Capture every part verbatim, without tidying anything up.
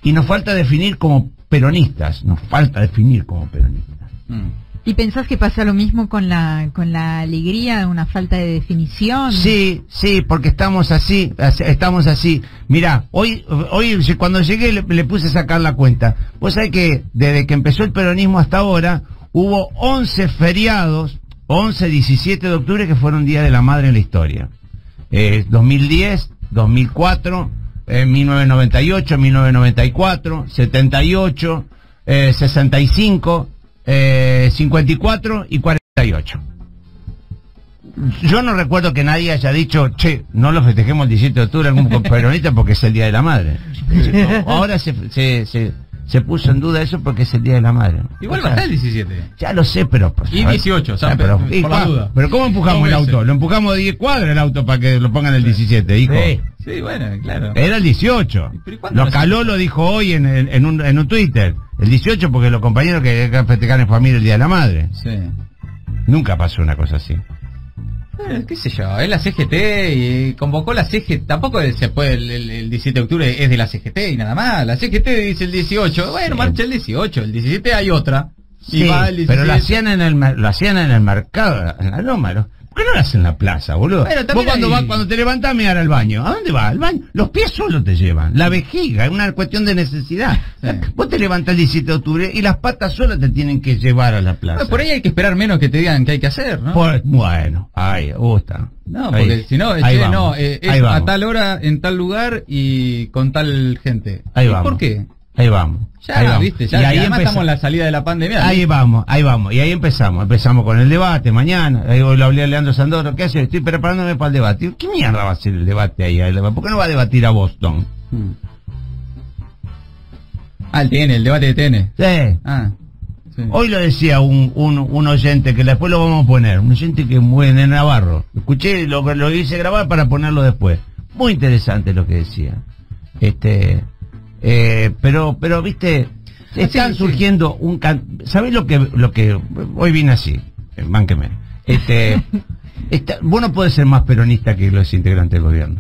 y nos falta definir como peronistas, nos falta definir como peronistas. Mm. ¿Y pensás que pasa lo mismo con la con la alegría, una falta de definición? Sí, sí, porque estamos así, estamos así. Mirá, hoy hoy cuando llegué le, le puse a sacar la cuenta. Vos sabés que desde que empezó el peronismo hasta ahora hubo once feriados, once, diecisiete de octubre que fueron Día de la Madre en la historia. Eh, dos mil diez, dos mil cuatro, eh, mil novecientos noventa y ocho, mil novecientos noventa y cuatro, setenta y ocho, eh, sesenta y cinco... Eh, cincuenta y cuatro y cuarenta y ocho. Yo no recuerdo que nadie haya dicho, che, no lo festejemos el diecisiete de octubre algún peronista porque es el Día de la Madre. Ahora se, se, se, se puso en duda eso porque es el Día de la Madre. Igual va a estar el diecisiete. Ya lo sé, pero... Pues, y dieciocho, o sea, pero, por, y, por la duda. Pero ¿cómo empujamos el auto? Lo empujamos de diez cuadras el auto para que lo pongan el diecisiete, hijo. Sí, sí, bueno, claro. Era el dieciocho. Lo Caló lo dijo hoy en, en, en, un, en un Twitter. El dieciocho porque los compañeros que querían festejar en familia el Día de la Madre. Sí. Nunca pasó una cosa así. Eh, qué sé yo, es la C G T y convocó la C G T, tampoco se puede, el, el, el diecisiete de octubre es de la C G T y nada más, la C G T dice el dieciocho, bueno, sí. Marcha el dieciocho, el diecisiete hay otra. Sí, y va el pero lo hacían en el lo hacían en el mercado, en la loma, ¿no? ¿Por qué no lo hacen en la plaza, boludo? Bueno, vos cuando, hay... va, cuando te levantás a mirar al baño, ¿a dónde vas? Al baño. Los pies solo te llevan. La vejiga, es una cuestión de necesidad. Sí. Vos te levantás el diecisiete de octubre y las patas solas te tienen que llevar a la plaza. Bueno, por ahí hay que esperar menos que te digan qué hay que hacer, ¿no? Por, bueno, ahí, gusta. No, porque si no, che, no eh, es a tal hora, en tal lugar y con tal gente. Ahí vamos. ¿Por qué? Ahí vamos. Ya, ahí vamos. viste, ya, y ahí además estamos en la salida de la pandemia. Ahí ¿sí? vamos, ahí vamos. Y ahí empezamos. Empezamos con el debate mañana. Ahí lo hablé a Leandro Sandoro. ¿Qué hace? Estoy preparándome para el debate. ¿Qué mierda va a ser el debate ahí? ¿Por qué no va a debatir a Boston? Hmm. Ah, el T N, el debate de T N. Sí. Ah, sí. Hoy lo decía un, un, un oyente, que después lo vamos a poner. Un oyente que muere en Navarro. Escuché, lo, lo hice grabar para ponerlo después. Muy interesante lo que decía. Este... Eh, pero, pero, viste, están sí, surgiendo sí. un can... ¿Sabés lo que, lo que, hoy vine así, mánqueme, este, esta... vos no podés ser más peronista que los integrantes del gobierno.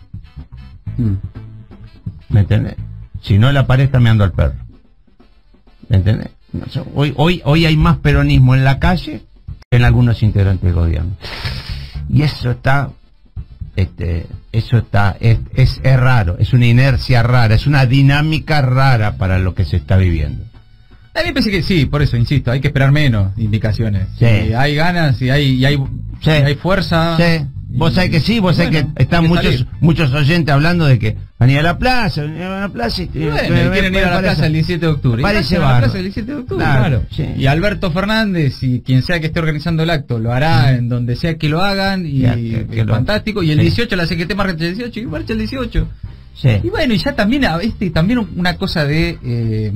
Mm. ¿Me entendés? Si no, la pared está meando al perro. ¿Me entendés? No, hoy, hoy, hoy hay más peronismo en la calle que en algunos integrantes del gobierno. Y eso está... Este, eso está, es, es, es raro, es una inercia rara, es una dinámica rara para lo que se está viviendo. A mí me parece que sí, por eso insisto, hay que esperar menos indicaciones. Sí. Si hay ganas, si hay, y hay, sí. si hay fuerza. Sí. Vos sabés que sí, vos sabés bueno, que están muchos salir. muchos oyentes hablando de que van a ir a la plaza, van a ir a la plaza y, y bueno, me, quieren me, ir a la parece, plaza el diecisiete de octubre. Parece a la plaza el diecisiete de octubre, claro. claro. Sí. Y Alberto Fernández y quien sea que esté organizando el acto lo hará sí. en donde sea que lo hagan y ya, que, que fantástico. Lo... Y el sí. dieciocho la C G T marcha el dieciocho y marcha el dieciocho. Sí. Y bueno, y ya también este también una cosa de eh,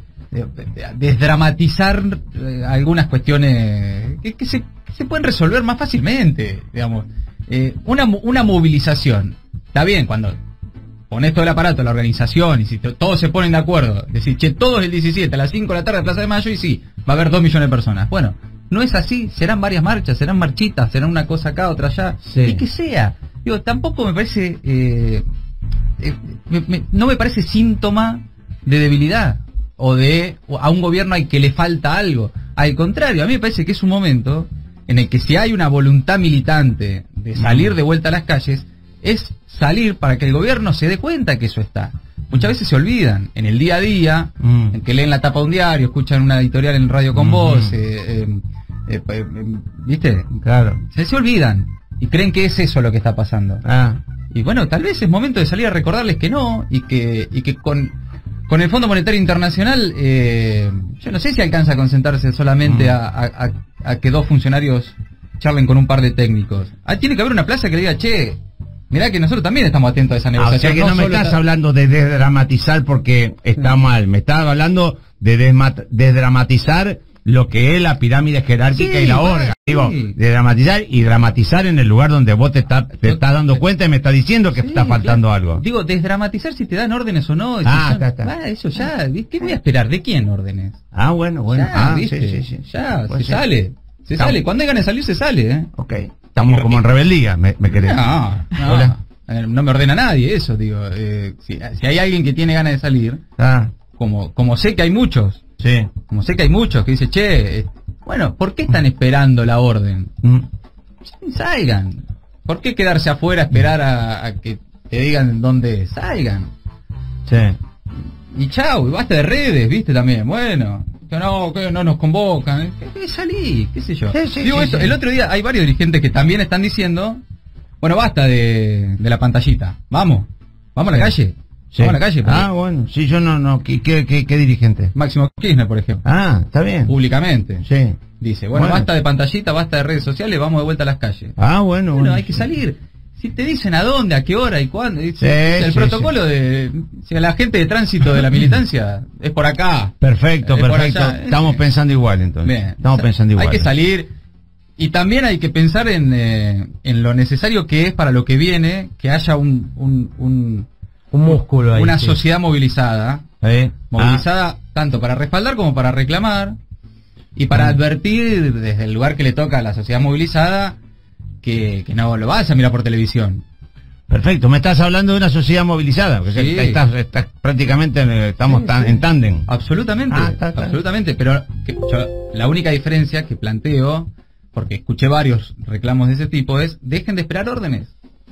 desdramatizar eh, algunas cuestiones que, que, se, que se pueden resolver más fácilmente, digamos. Eh, una, una movilización, está bien cuando pones todo el aparato, la organización, y si to, todos se ponen de acuerdo, decir, che, todos el diecisiete a las cinco de la tarde Plaza de Mayo, y sí, va a haber dos millones de personas. Bueno, no es así, serán varias marchas, serán marchitas, serán una cosa acá, otra allá, sí. y que sea. Digo, tampoco me parece, eh, eh, me, me, no me parece síntoma de debilidad, o de a un gobierno al que le falta algo. Al contrario, a mí me parece que es un momento en el que si hay una voluntad militante de salir de vuelta a las calles, es salir para que el gobierno se dé cuenta que eso está. Muchas veces se olvidan, en el día a día, mm. en que leen la tapa de un diario, escuchan una editorial en Radio con mm. Vos, eh, eh, eh, eh, ¿viste? Claro. Se, se olvidan y creen que es eso lo que está pasando. Ah. Y bueno, tal vez es momento de salir a recordarles que no, y que, y que con... Con el Fondo Monetario Internacional, eh, yo no sé si alcanza a concentrarse solamente mm. a, a, a que dos funcionarios charlen con un par de técnicos. Ah, tiene que haber una plaza que le diga, che, mirá que nosotros también estamos atentos a esa negociación. Ah, o sea que no, no me estás está... hablando de desdramatizar porque está mm. mal, me estás hablando de desdramatizar lo que es la pirámide jerárquica sí, y la orga. Sí. Digo, de dramatizar y dramatizar en el lugar donde vos te, está, te estás dando cuenta y me estás diciendo que sí, está faltando claro. algo. Digo, desdramatizar si te dan órdenes o no. Ah, ya, está, está. Ah, eso ya, ¿qué voy a esperar? ¿De quién órdenes? Ah, bueno, bueno. Ya, ah, ¿viste? Sí, sí, sí. Ya, pues se sí. sale. Se Estamos. sale. Cuando hay ganas de salir, se sale, ¿eh? Ok. Estamos como en rebeldía, ¿me, me querés? No, no. Hola. Eh, no me ordena nadie eso, digo. Eh, si, si hay alguien que tiene ganas de salir, Ah, como como sé que hay muchos, sí. como sé que hay muchos que dicen, che, eh, bueno, ¿por qué están esperando la orden? Mm. Salgan. ¿Por qué quedarse afuera a esperar a, a que te digan dónde salgan? Sí. Y chau, y basta de redes, ¿viste? También, bueno, que no, que no nos convocan, que, que salí, qué sé yo. Sí, sí, Digo sí, esto, sí. el otro día hay varios dirigentes que también están diciendo, bueno, basta de, de la pantallita, vamos, vamos a la calle, Sí. vamos a la calle. porque Ah, bueno, sí, yo no, no, ¿qué, qué, qué, qué dirigente? Máximo Kirchner, por ejemplo, Ah, está bien. públicamente, Sí. dice, bueno, Bueno. basta de pantallita, basta de redes sociales, vamos de vuelta a las calles. Ah, bueno, Bueno, bueno. hay que salir. Si te dicen a dónde, a qué hora y cuándo, dice, Sí, el sí, protocolo de, si a la gente de tránsito de la militancia es por acá. Perfecto, Es por perfecto. allá. Estamos pensando igual entonces. Bien. Estamos Sa- pensando igual. Hay que salir y también hay que pensar en, eh, en lo necesario que es para lo que viene, que haya un, un, un- Un músculo ahí. una sí. sociedad movilizada, ¿Eh? movilizada tanto para respaldar como para reclamar y para Ah. advertir desde el lugar que le toca a la sociedad movilizada que, que no lo vas a mirar por televisión. Perfecto, me estás hablando de una sociedad movilizada, porque Sí. estás, estás prácticamente, eh, estamos Sí, tan, sí. en tándem. Absolutamente, Ah, está, está. absolutamente, pero que yo- la única diferencia que planteo, porque escuché varios reclamos de ese tipo, es dejen de esperar órdenes.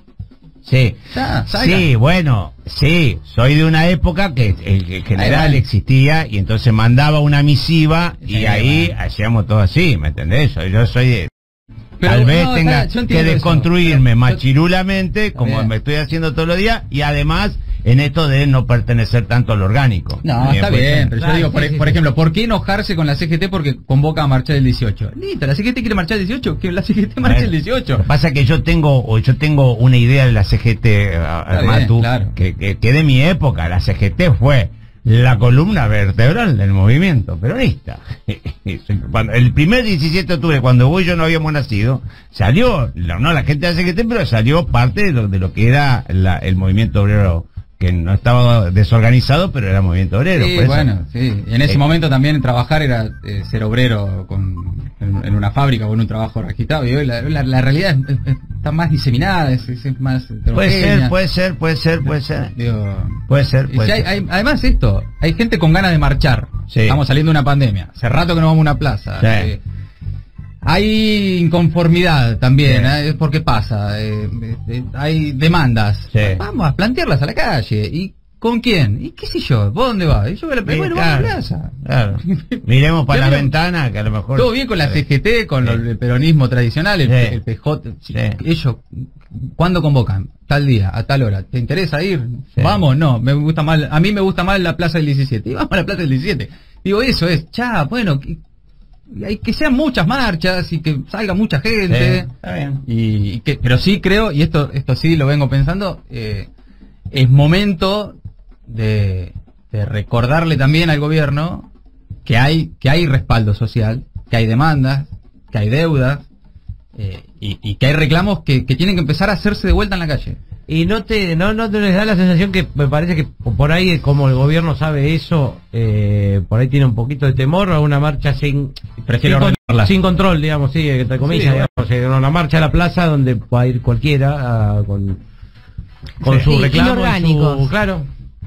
Sí. Ya, salgan. Sí, bueno, sí, soy de una época que el, el general Ahí va. existía y entonces mandaba una misiva y Sí, ahí bueno. hacíamos todo así, ¿me entendés? Yo, yo soy de... Pero, Tal vez no, tenga está- yo que entiendo eso, desconstruirme pero- machirulamente, como bien. me estoy haciendo todos los días, y además en esto de no pertenecer tanto al orgánico. No, También está puede bien, ser. pero yo Claro, digo, sí, por, sí, por sí. ejemplo, ¿por qué enojarse con la C G T porque convoca a marchar el dieciocho? Listo, la C G T quiere marchar el dieciocho, que la C G T marche el Lo dieciocho. que pasa es que yo tengo, o yo tengo una idea de la C G T, además bien, tú, claro. que, que, que de mi época, la C G T fue la columna vertebral del movimiento peronista. Cuando, el primer diecisiete de octubre, cuando vos y yo no habíamos nacido, salió, la- no la gente de la C G T, pero salió parte de lo, de lo que era la- el movimiento obrero, que no estaba desorganizado, pero era movimiento obrero. Sí, por eso- bueno, sí. Y en ese Eh, momento también trabajar era eh, ser obrero con, en, en una fábrica o en un trabajo registrado. Y hoy la, la- la realidad es- es- está más diseminada, es, es- es más Puede ser, heterogénea. puede ser, puede ser, puede ser. Digo, Puede ser, y puede si hay- ser. hay- además esto, hay gente con ganas de marchar. Sí. Estamos saliendo de una pandemia. Hace rato que no vamos a una plaza. Sí. Eh, hay inconformidad también, Sí. ¿eh? Es porque pasa. eh, eh, eh, hay demandas. Sí. Vamos a plantearlas a la calle. ¿Y con quién? ¿Y qué sé yo? ¿Vos dónde vas? Y yo voy a la, Sí, bueno, vamos a la claro, plaza. claro. Miremos para Ya la mira, ventana, que a lo mejor... Todo bien con la C G T, con Sí. lo- el peronismo tradicional, el, Sí. el P J. Sí. Ellos, ¿cuándo convocan? Tal día, a tal hora. ¿Te interesa ir? Sí. Vamos, no, me gusta mal, a mí me gusta más la plaza del diecisiete. Y vamos a la plaza del diecisiete. Digo, eso es, ya, bueno, que, hay que sean muchas marchas y que salga mucha Sí, gente. está bien. Y, y que, pero sí creo, y esto, esto sí lo vengo pensando, eh, es momento de, de recordarle también al gobierno que hay, que hay respaldo social, que hay demandas, que hay deudas, eh, y, y que hay reclamos que, que tienen que empezar a hacerse de vuelta en la calle. Y no te no, no te les da la sensación que me parece que por ahí, como el gobierno sabe eso, eh, por ahí tiene un poquito de temor a una marcha sin Prefiero sin, con- ordenarla. sin control, digamos, sí, entre comillas, Sí, bueno. digamos, eh, una marcha a la plaza donde va a ir cualquiera ah, con con Sí, su sí, reclamo, y su- inorgánicos. claro.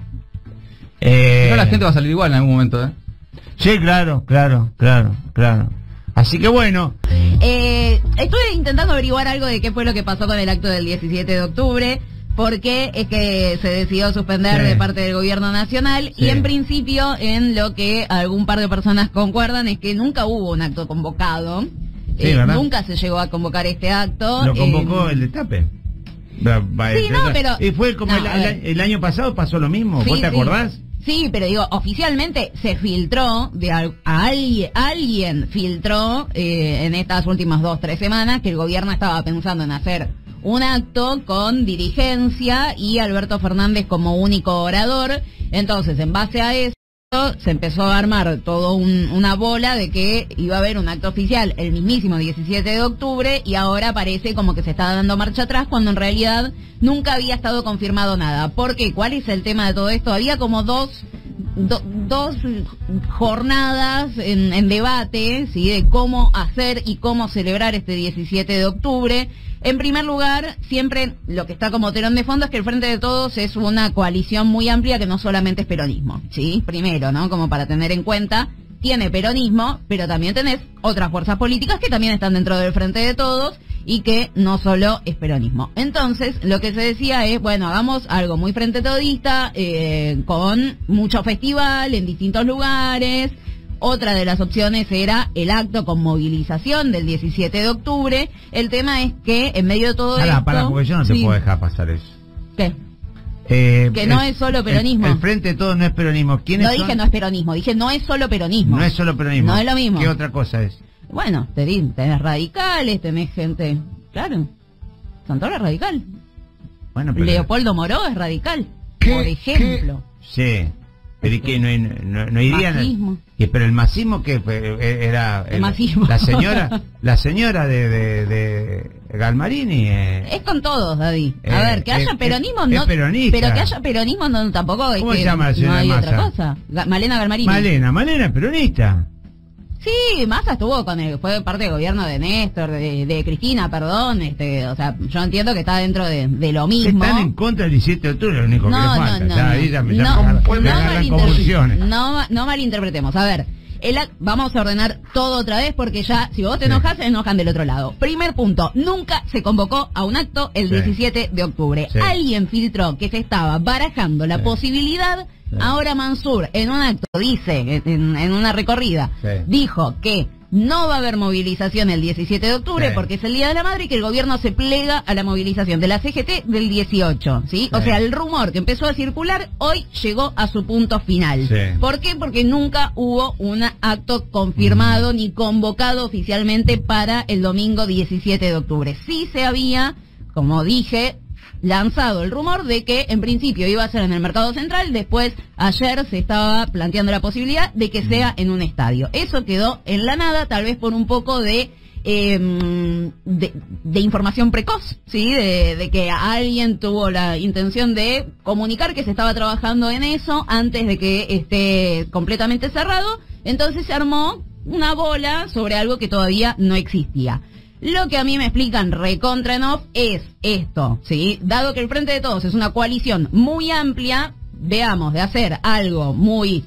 Eh, Si no, la gente va a salir igual en algún momento, ¿eh? Sí, claro, claro, claro, claro. Así que bueno, Eh, estuve intentando averiguar algo de qué fue lo que pasó con el acto del diecisiete de octubre, porque es que se decidió suspender Sí. de parte del gobierno nacional, Sí. y en principio en lo que algún par de personas concuerdan es que nunca hubo un acto convocado. Sí, Eh, ¿verdad? nunca se llegó a convocar este acto. lo convocó eh, el destape. Va- va- Sí, entre no, otras- pero- Y fue como no, el, a ver. el- el año pasado pasó lo mismo, Sí, ¿vos te sí. acordás? Sí, pero digo, oficialmente se filtró, de al- a alguien, alguien filtró eh, en estas últimas dos, tres semanas que el gobierno estaba pensando en hacer un acto con dirigencia y Alberto Fernández como único orador. Entonces, en base a eso, se empezó a armar todo un- una bola de que iba a haber un acto oficial el mismísimo diecisiete de octubre, y ahora parece como que se está dando marcha atrás cuando en realidad nunca había estado confirmado nada. ¿Por qué? ¿Cuál es el tema de todo esto? Había como dos do, dos jornadas en, en debate, ¿sí? De cómo hacer y cómo celebrar este diecisiete de octubre. En primer lugar, siempre lo que está como telón de fondo es que el Frente de Todos es una coalición muy amplia que no solamente es peronismo, ¿sí? Primero, ¿no? Como para tener en cuenta, tiene peronismo, pero también tenés otras fuerzas políticas que también están dentro del Frente de Todos y que no solo es peronismo. Entonces, lo que se decía es, bueno, hagamos algo muy frente todista, eh, con mucho festival en distintos lugares. Otra de las opciones era el acto con movilización del diecisiete de octubre. El tema es que en medio de todo Pará, esto... pará, porque yo no te sí. puedo dejar pasar eso. ¿Qué? Eh, Que no el- es solo peronismo. El, el Frente de Todos no es peronismo. ¿Quiénes No son? dije no es peronismo, dije no es solo peronismo. No es solo peronismo. No es lo mismo. ¿Qué otra cosa es? Bueno, te di- tenés radicales, tenés gente... Claro, Santoro es radical. Bueno, pero... Leopoldo Moró es radical, ¿Qué? por ejemplo. Sí. Pero ¿y qué? ¿No, no, no irían? Masismo. ¿Y, pero el masismo que era... El masismo. La señora, la señora de, de, de Galmarini... eh, Es con todos, Daddy. A Eh, ver, que haya es- peronismo es- no... es peronista. Pero que haya peronismo no, tampoco es ¿Cómo que se llama la no señora hay Massa? otra cosa. Ga- Malena Galmarini. Malena, Malena es peronista. Sí, Massa estuvo con el, fue parte del gobierno de Néstor, de, de Cristina, perdón, este, o sea, yo entiendo que está dentro de, de lo mismo. Están en contra del diecisiete de octubre, lo único No, que le no, falta. no, Ya, no. ahí ya me, No, ya me agarran- no me agarran malinter- convulsiones. no, no malinterpretemos. A ver, el ac- vamos a ordenar todo otra vez porque ya, si vos te enojas, se enojan del otro lado. Primer punto, nunca se convocó a un acto el Sí. diecisiete de octubre. Sí. Alguien filtró que se estaba barajando la Sí. posibilidad. Sí. Ahora Mansur, en un acto, dice, en, en una recorrida, Sí. dijo que no va a haber movilización el diecisiete de octubre Sí. porque es el Día de la Madre y que el gobierno se plega a la movilización de la C G T del dieciocho, ¿sí? O Sí. sea, el rumor que empezó a circular hoy llegó a su punto final. Sí. ¿Por qué? Porque nunca hubo un acto confirmado ni convocado oficialmente para el domingo diecisiete de octubre. Sí se había, como dije, lanzado el rumor de que en principio iba a ser en el Mercado Central, después ayer se estaba planteando la posibilidad de que sea en un estadio. Eso quedó en la nada, tal vez por un poco de eh, de, de información precoz, ¿sí? De, de que alguien tuvo la intención de comunicar que se estaba trabajando en eso antes de que esté completamente cerrado, entonces se armó una bola sobre algo que todavía no existía. Lo que a mí me explican recontra en off es esto, ¿sí? Dado que el Frente de Todos es una coalición muy amplia, veamos, de hacer algo muy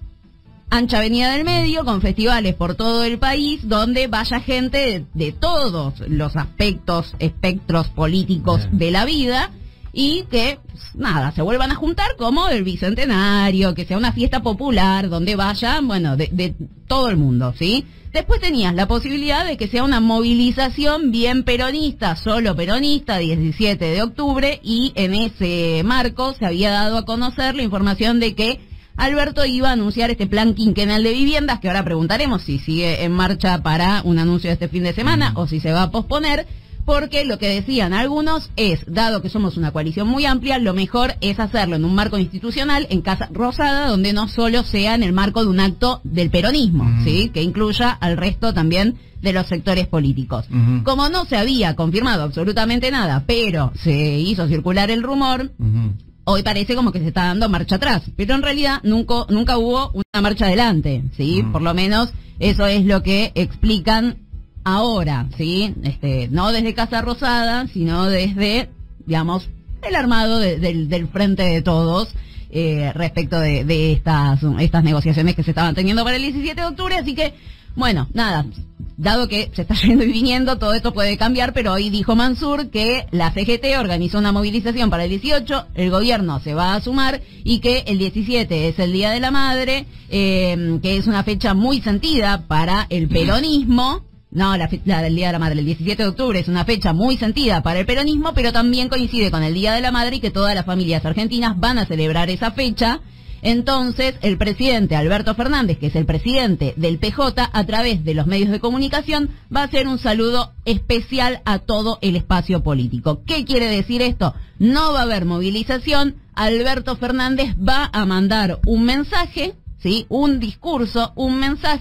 ancha avenida del medio, con festivales por todo el país, donde vaya gente de, de todos los aspectos, espectros políticos Bien. de la vida, y que, pues, nada, se vuelvan a juntar como el Bicentenario, que sea una fiesta popular, donde vayan, bueno, de, de todo el mundo, ¿sí? Después tenías la posibilidad de que sea una movilización bien peronista, solo peronista, diecisiete de octubre, y en ese marco se había dado a conocer la información de que Alberto iba a anunciar este plan quinquenal de viviendas, que ahora preguntaremos si sigue en marcha para un anuncio de este fin de semana o si se va a posponer, porque lo que decían algunos es, dado que somos una coalición muy amplia, lo mejor es hacerlo en un marco institucional, en Casa Rosada, donde no solo sea en el marco de un acto del peronismo, Mm. ¿sí? Que incluya al resto también de los sectores políticos. Ujú. Como no se había confirmado absolutamente nada, pero se hizo circular el rumor, Ujú. hoy parece como que se está dando marcha atrás, pero en realidad nunca, nunca hubo una marcha adelante, ¿sí? Mm. Por lo menos eso es lo que explican ahora, ¿sí? Este, no desde Casa Rosada, sino desde, digamos, el armado de- del, del Frente de Todos, eh, respecto de, de estas, estas negociaciones que se estaban teniendo para el diecisiete de octubre, así que, bueno, nada, dado que se está yendo y viniendo, todo esto puede cambiar, pero hoy dijo Mansur que la C G T organizó una movilización para el dieciocho, el gobierno se va a sumar y que el diecisiete es el Día de la Madre, eh, que es una fecha muy sentida para el peronismo. No, la, fe- la del Día de la Madre, el diecisiete de octubre es una fecha muy sentida para el peronismo, pero también coincide con el Día de la Madre y que todas las familias argentinas van a celebrar esa fecha. Entonces, el presidente Alberto Fernández, que es el presidente del P J, a través de los medios de comunicación, va a hacer un saludo especial a todo el espacio político. ¿Qué quiere decir esto? No va a haber movilización, Alberto Fernández va a mandar un mensaje, ¿sí? Un discurso, un mensaje,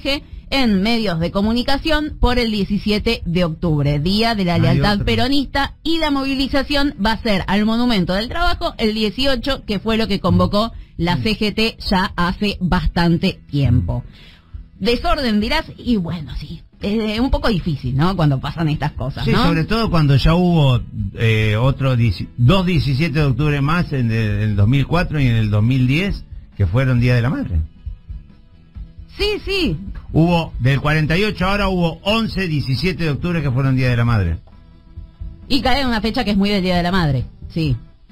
en medios de comunicación por el diecisiete de octubre, Día de la Hay Lealtad otro. Peronista, y la movilización va a ser al Monumento del Trabajo el dieciocho, que fue lo que convocó la C G T ya hace bastante tiempo. Desorden dirás, y bueno, sí, es un poco difícil, ¿no? Cuando pasan estas cosas, Sí, ¿no? sobre todo cuando ya hubo eh, otro dieci- dos diecisiete de octubre más en el, en el dos mil cuatro y en el dos mil diez, que fueron Día de la Madre. Sí, sí, Hubo, del cuarenta y ocho ahora hubo once diecisiete de octubre que fueron Día de la Madre. y cae en una fecha que es muy del Día de la Madre, sí.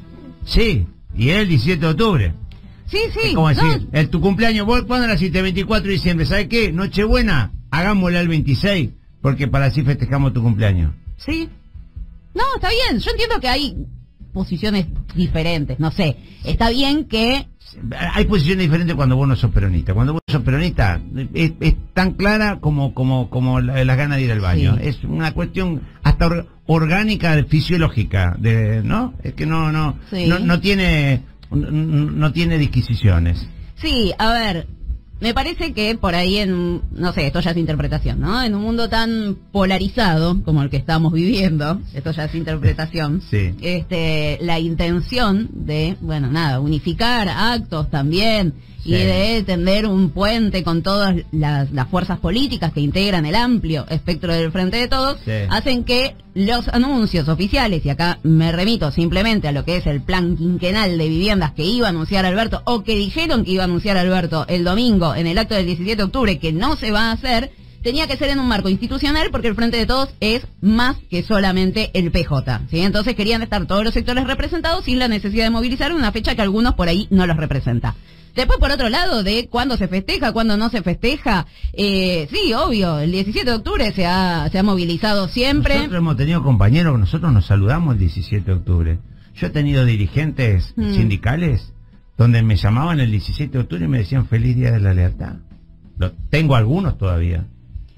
Sí, y el diecisiete de octubre. Sí, sí. Es como no, decir, el, tu cumpleaños, vos cuando naciste, veinticuatro de diciembre, ¿sabes qué? Nochebuena, hagámosle al veintiséis, porque para así festejamos tu cumpleaños. sí. No, está bien, yo entiendo que hay posiciones diferentes, no sé. Está bien que... Hay posiciones diferentes cuando vos no sos peronista. Cuando vos sos peronista, es, es tan clara como como como la- las ganas de ir al baño. Sí. Es una cuestión hasta or- orgánica, fisiológica, de, ¿no? Es que no no Sí. no, no tiene no, no tiene disquisiciones. Sí, a ver, me parece que por ahí en, no sé, esto ya es interpretación, ¿no? En un mundo tan polarizado como el que estamos viviendo, esto ya es interpretación, Sí. este, la intención de, bueno, nada, unificar actos también y Sí. de tender un puente con todas las, las fuerzas políticas que integran el amplio espectro del Frente de Todos, Sí. hacen que los anuncios oficiales, y acá me remito simplemente a lo que es el plan quinquenal de viviendas que iba a anunciar Alberto, o que dijeron que iba a anunciar Alberto el domingo en el acto del diecisiete de octubre, que no se va a hacer, tenía que ser en un marco institucional porque el Frente de Todos es más que solamente el P J, ¿sí? Entonces querían estar todos los sectores representados sin la necesidad de movilizar en una fecha que algunos por ahí no los representa. Después, por otro lado, de cuándo se festeja, cuándo no se festeja, eh, sí, obvio, el diecisiete de octubre se ha, se ha movilizado siempre. Nosotros hemos tenido compañeros, nosotros nos saludamos el diecisiete de octubre. Yo he tenido dirigentes Mm. sindicales donde me llamaban el diecisiete de octubre y me decían feliz Día de la Lealtad. Lo, tengo algunos todavía.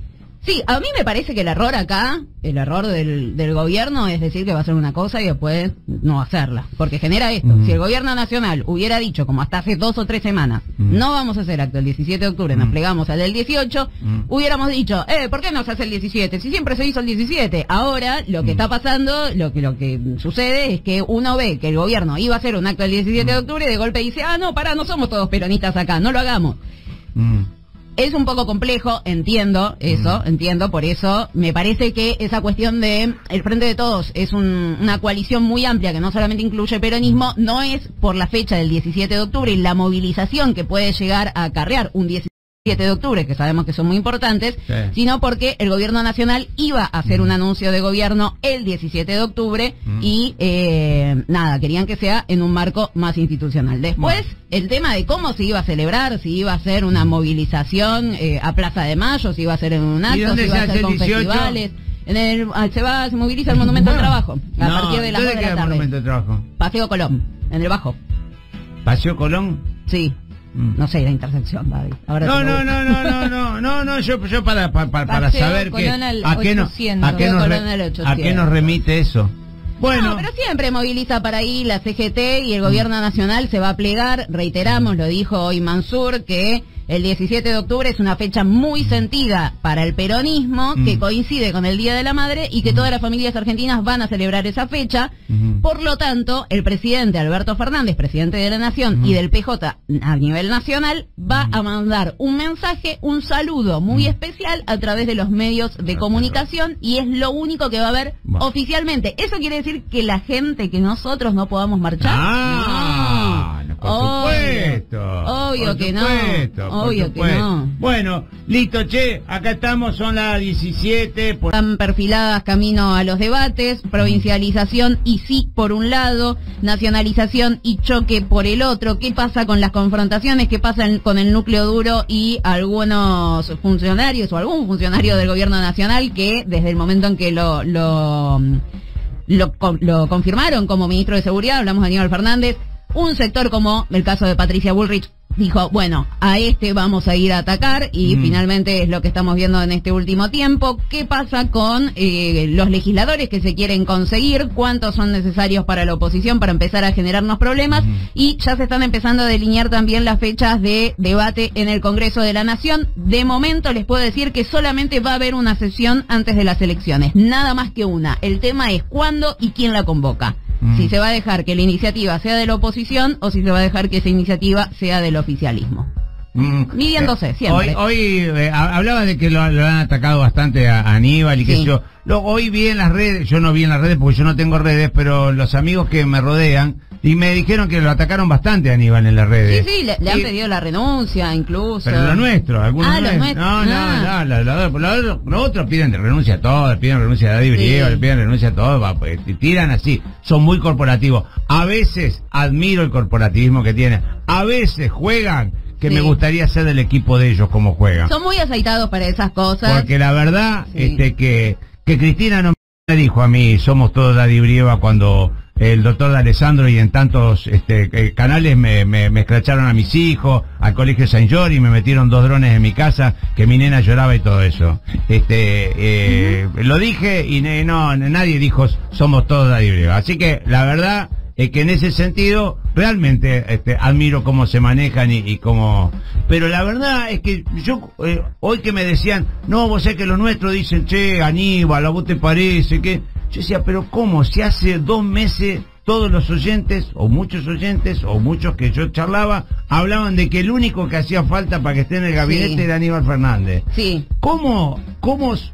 Sí, a mí me parece que el error acá, el error del, del gobierno es decir que va a hacer una cosa y después no hacerla, porque genera esto. Mm. Si el gobierno nacional hubiera dicho, como hasta hace dos o tres semanas, Mm. no vamos a hacer acto el diecisiete de octubre, nos Mm. plegamos al del dieciocho, Mm. hubiéramos dicho, eh, ¿por qué no se hace el diecisiete? Si siempre se hizo el diecisiete. Ahora, lo que Mm. está pasando, lo que, lo que sucede es que uno ve que el gobierno iba a hacer un acto el diecisiete de octubre y de golpe dice, ah, no, pará, no somos todos peronistas acá, no lo hagamos. Mm. Es un poco complejo, entiendo eso, Mm. entiendo, por eso me parece que esa cuestión de el Frente de Todos es un- una coalición muy amplia que no solamente incluye peronismo, no es por la fecha del diecisiete de octubre y la movilización que puede llegar a acarrear un diecisiete de octubre, que sabemos que son muy importantes, Sí. sino porque el gobierno nacional iba a hacer Mm. un anuncio de gobierno el diecisiete de octubre Mm. y eh, nada, querían que sea en un marco más institucional. Después, Bueno. el tema de cómo se iba a celebrar, si iba a ser una movilización eh, a Plaza de Mayo, si iba a ser en un acto, dónde si iba se a hace ser el con dieciocho? festivales. En el, ah, se va, se moviliza el Monumento del Trabajo a No, partir de las dos ¿dónde de queda la el tarde. Monumento de Trabajo? Paseo Colón, en el Bajo. ¿Paseo Colón? Sí, Mm. no sé la intersección, David. Ahora No, te lo no, busco. no, no, no, no, no, no, yo, yo para, para, para, para Paseo saber que, Colón al a, qué nos, ochocientos. a, qué nos, Colón al re- ochocientos. a qué nos remite eso. Bueno, No, pero siempre moviliza para ahí la C G T y el gobierno nacional se va a plegar. Reiteramos, lo dijo hoy Mansur, que el diecisiete de octubre es una fecha muy sentida para el peronismo, Mm. que coincide con el Día de la Madre y que todas las familias argentinas van a celebrar esa fecha. Ujú. Por lo tanto, el presidente Alberto Fernández, presidente de la Nación y del P J a nivel nacional, va a mandar un mensaje, un saludo muy especial a través de los medios de Ah, comunicación y es lo único que va a haber Bueno. oficialmente. ¿Eso quiere decir que la gente, que nosotros no podamos marchar? Ah, no, por Obvio. supuesto. Obvio por que no. supuesto, por Obvio que supuesto. no. Bueno, listo, che, acá estamos, son las diecisiete. Por... Están perfiladas camino a los debates, provincialización y sí por un lado, nacionalización y choque por el otro. ¿Qué pasa con las confrontaciones? ¿Qué pasa en- con el núcleo duro y algunos funcionarios o algún funcionario del gobierno nacional que desde el momento en que lo, lo, lo, con- lo confirmaron como ministro de Seguridad, hablamos de Aníbal Fernández, un sector como el caso de Patricia Bullrich dijo, bueno, a este vamos a ir a atacar y Mm. finalmente es lo que estamos viendo en este último tiempo. ¿Qué pasa con eh, los legisladores que se quieren conseguir? ¿Cuántos son necesarios para la oposición para empezar a generarnos problemas? Mm. Y ya se están empezando a delinear también las fechas de debate en el Congreso de la Nación. De momento les puedo decir que solamente va a haber una sesión antes de las elecciones, nada más que una. El tema es cuándo y quién la convoca. Mm. Si se va a dejar que la iniciativa sea de la oposición o si se va a dejar que esa iniciativa sea del oficialismo. Mm. Midiéndose, Eh, siempre. Hoy, hoy eh, ha- hablaba de que lo, lo han atacado bastante a, a Aníbal y que Sí. yo. Lo, hoy vi en las redes, yo no vi en las redes porque yo no tengo redes, pero los amigos que me rodean y me dijeron que lo atacaron bastante a Aníbal en las Sí, redes. sí, le, le han Y- pedido la renuncia incluso. Pero lo nuestro, algunos Ah, lo nuestros. nuestro. No, no, Ah. no, lo- lo- lo- lo- los otros piden renuncia a todo, le piden renuncia a Daddy Briego, Sí. le piden renuncia a todo, va, pues, y tiran así, son muy corporativos. A veces admiro el corporativismo que tienen, a veces juegan que Sí. me gustaría ser del equipo de ellos como juegan. Son muy aceitados para esas cosas. Porque la verdad, Sí. este que, que Cristina no me dijo a mí, somos todos Daddy Brieva, cuando el doctor D'Alessandro y en tantos este, eh, canales me, me, me escracharon a mis hijos, al colegio Saint George y me metieron dos drones en mi casa, que mi nena lloraba y todo eso. Este, eh, Lo dije y ne- no, nadie dijo somos todos Daddy Brieva. Así que la verdad es que en ese sentido realmente este, admiro cómo se manejan y, y cómo... Pero la verdad es que yo, eh, hoy que me decían, no, vos sabés que los nuestros dicen, che, Aníbal, ¿a vos te parece que...? Yo decía, pero ¿cómo? Si hace dos meses todos los oyentes, o muchos oyentes, o muchos que yo charlaba, hablaban de que el único que hacía falta para que esté en el gabinete Sí. era Aníbal Fernández. Sí, ¿Cómo, cómo, s-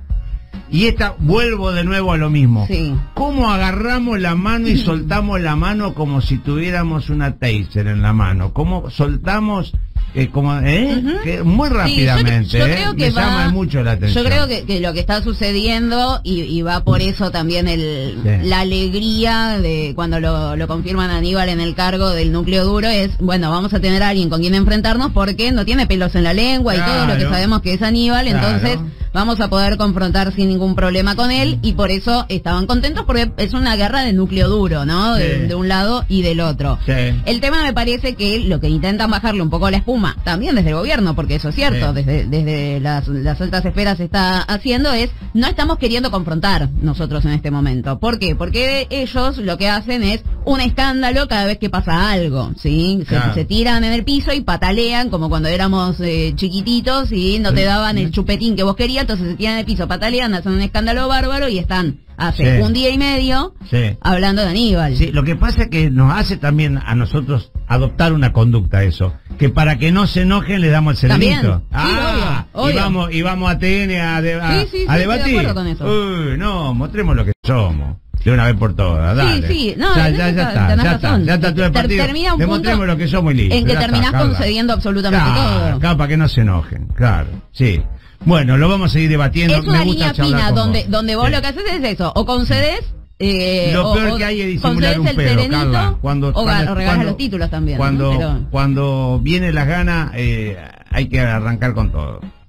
y esta, vuelvo de nuevo a lo mismo, sí. cómo agarramos la mano y soltamos la mano como si tuviéramos una taser en la mano? ¿Cómo soltamos, eh, como, eh? Ujú. Que muy Sí, rápidamente, yo, yo eh? creo que Me va, llama mucho la atención. Yo creo que, que lo que está sucediendo y, y va por eso también el, Sí. la alegría de cuando lo, lo confirman a Aníbal en el cargo del núcleo duro es, bueno, vamos a tener a alguien con quien enfrentarnos porque no tiene pelos en la lengua y todo lo que Claro. sabemos que es Aníbal, Claro. entonces vamos a poder confrontar sin ningún problema con él y por eso estaban contentos porque es una guerra de núcleo duro, ¿no? De, Sí. de un lado y del otro. Sí. El tema me parece que lo que intentan bajarle un poco la espuma, también desde el gobierno, porque eso es cierto, Sí. desde, desde las, las altas esferas se está haciendo, es no estamos queriendo confrontar nosotros en este momento. ¿Por qué? Porque ellos lo que hacen es un escándalo cada vez que pasa algo, ¿sí? Se, Claro. se tiran en el piso y patalean como cuando éramos eh, chiquititos y no te daban el chupetín que vos querías, entonces se tiran en el piso, patalean, hacen un escándalo bárbaro y están hace Sí. un día y medio Sí. hablando de Aníbal. Sí, lo que pasa es que nos hace también a nosotros adoptar una conducta eso, que para que no se enojen le damos el También. cerebrito. Sí, Ah, obvio, obvio. y vamos y vamos a T N a, de- a, Sí, sí, sí, a estoy de debatir. acuerdo con eso. Uy, no, mostremos lo que somos. De una vez por todas, dale. sí, no, ya, en ya, eso ya ta- está, tenés ya está, razón. ya está todo el Ter- partido. termina un punto Demostremos lo que somos y listo. en que ya está, terminás Carla. concediendo absolutamente Claro, todo. claro, para que no se enojen, claro, sí. Bueno, lo vamos a seguir debatiendo. Es una Me gusta línea charlar fina con donde, vos. donde vos Sí. lo que haces es eso, o concedes, eh, Lo o- peor o que hay es disimular concedes un el pedo, serenito, Carla. Cuando, o, cuando- ga- o regalas cuando- los títulos también. ¿no? Cuando, Pero- cuando viene las ganas, eh, hay que arrancar con todo.